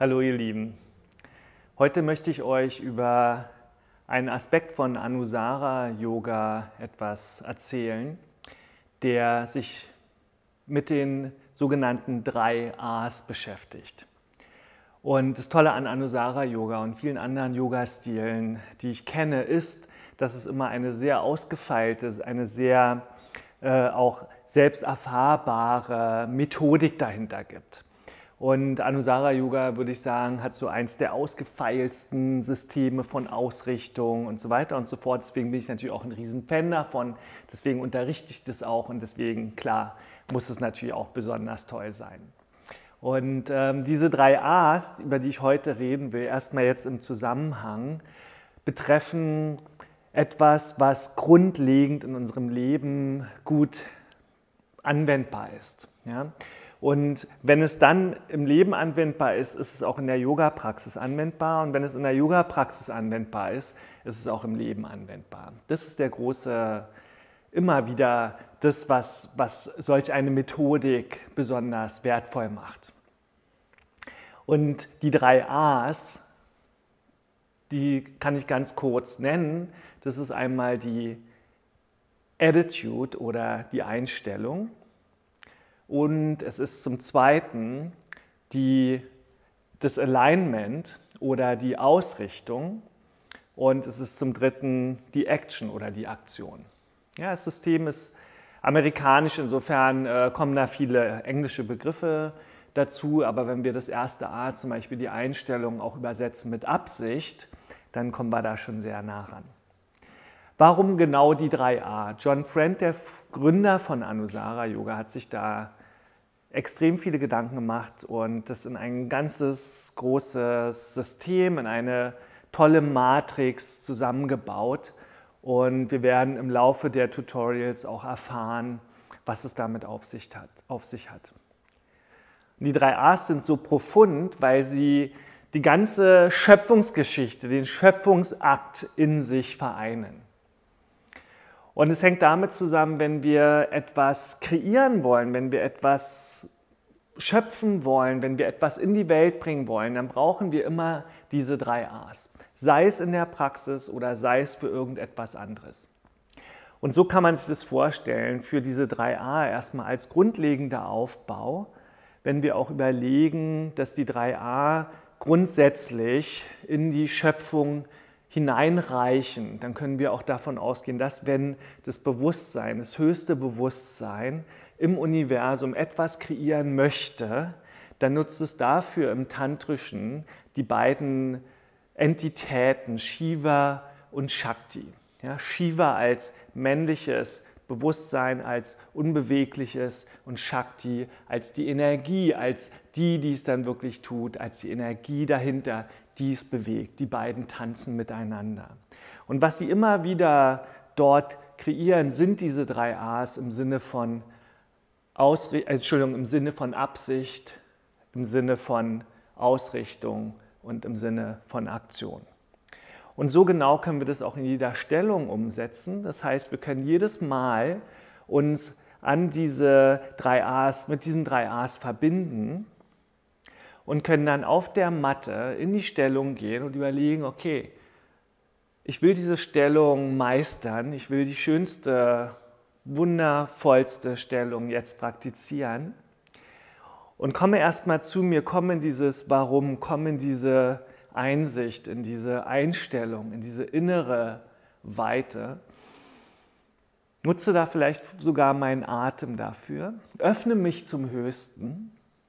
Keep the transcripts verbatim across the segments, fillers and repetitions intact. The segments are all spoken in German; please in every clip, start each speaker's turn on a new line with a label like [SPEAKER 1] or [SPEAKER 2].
[SPEAKER 1] Hallo ihr Lieben, heute möchte ich euch über einen Aspekt von Anusara Yoga etwas erzählen, der sich mit den sogenannten drei A's beschäftigt. Und das Tolle an Anusara Yoga und vielen anderen Yoga-Stilen, die ich kenne, ist, dass es immer eine sehr ausgefeilte, eine sehr äh, auch selbst erfahrbare Methodik dahinter gibt. Und Anusara Yoga, würde ich sagen, hat so eins der ausgefeilsten Systeme von Ausrichtung und so weiter und so fort. Deswegen bin ich natürlich auch ein Riesenfan davon. Deswegen unterrichte ich das auch und deswegen, klar, muss es natürlich auch besonders toll sein. Und ähm, diese drei A's, über die ich heute reden will, erstmal jetzt im Zusammenhang, betreffen etwas, was grundlegend in unserem Leben gut anwendbar ist. Ja? Und wenn es dann im Leben anwendbar ist, ist es auch in der Yoga-Praxis anwendbar. Und wenn es in der Yoga-Praxis anwendbar ist, ist es auch im Leben anwendbar. Das ist der große, immer wieder das, was, was solch eine Methodik besonders wertvoll macht. Und die drei A's, die kann ich ganz kurz nennen. Das ist einmal die Attitude oder die Einstellung. Und es ist zum Zweiten die, das Alignment oder die Ausrichtung. Und es ist zum Dritten die Action oder die Aktion. Ja, das System ist amerikanisch, insofern äh, kommen da viele englische Begriffe dazu. Aber wenn wir das erste A, zum Beispiel die Einstellung, auch übersetzen mit Absicht, dann kommen wir da schon sehr nah ran. Warum genau die drei A? John Friend, der Gründer von Anusara Yoga, hat sich da extrem viele Gedanken gemacht und das in ein ganzes großes System, in eine tolle Matrix zusammengebaut. Und wir werden im Laufe der Tutorials auch erfahren, was es damit auf sich hat. Auf sich hat. Und die drei A's sind so profund, weil sie die ganze Schöpfungsgeschichte, den Schöpfungsakt in sich vereinen. Und es hängt damit zusammen, wenn wir etwas kreieren wollen, wenn wir etwas schöpfen wollen, wenn wir etwas in die Welt bringen wollen, dann brauchen wir immer diese drei A's. Sei es in der Praxis oder sei es für irgendetwas anderes. Und so kann man sich das vorstellen, für diese drei A erstmal als grundlegender Aufbau, wenn wir auch überlegen, dass die drei A grundsätzlich in die Schöpfung hineinreichen, dann können wir auch davon ausgehen, dass wenn das Bewusstsein, das höchste Bewusstsein im Universum etwas kreieren möchte, dann nutzt es dafür im Tantrischen die beiden Entitäten Shiva und Shakti. Ja, Shiva als männliches Bewusstsein, als unbewegliches und Shakti als die Energie, als die, die es dann wirklich tut, als die Energie dahinter, die es bewegt. Die beiden tanzen miteinander. Und was sie immer wieder dort kreieren, sind diese drei A's im Sinne von Ausri- Entschuldigung, im Sinne von Absicht, im Sinne von Ausrichtung und im Sinne von Aktion. Und so genau können wir das auch in jeder Stellung umsetzen. Das heißt, wir können jedes Mal uns an diese drei A's, mit diesen drei A's verbinden und können dann auf der Matte in die Stellung gehen und überlegen, okay, ich will diese Stellung meistern, ich will die schönste, wundervollste Stellung jetzt praktizieren und komme erstmal zu mir, komme in dieses Warum, komme in diese Einsicht, in diese Einstellung, in diese innere Weite. Nutze da vielleicht sogar meinen Atem dafür, öffne mich zum Höchsten.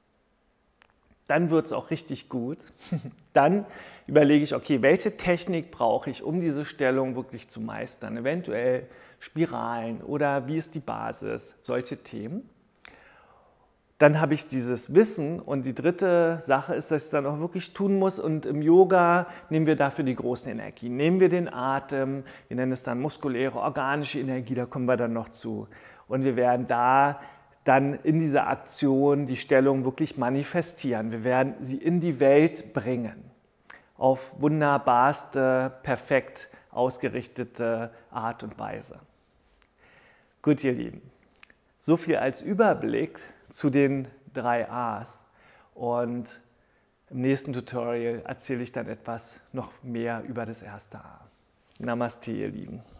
[SPEAKER 1] Dann wird es auch richtig gut. Dann überlege ich, okay, welche Technik brauche ich, um diese Stellung wirklich zu meistern? Eventuell Spiralen oder wie ist die Basis? Solche Themen. Dann habe ich dieses Wissen und die dritte Sache ist, dass ich es dann auch wirklich tun muss und im Yoga nehmen wir dafür die großen Energien. Nehmen wir den Atem, wir nennen es dann muskuläre, organische Energie, da kommen wir dann noch zu. Und wir werden da dann in dieser Aktion die Stellung wirklich manifestieren. Wir werden sie in die Welt bringen, auf wunderbarste, perfekt ausgerichtete Art und Weise. Gut, ihr Lieben, so viel als Überblick zu den drei A's. Und Im nächsten Tutorial erzähle ich dann etwas noch mehr über das erste A. Namaste, ihr Lieben.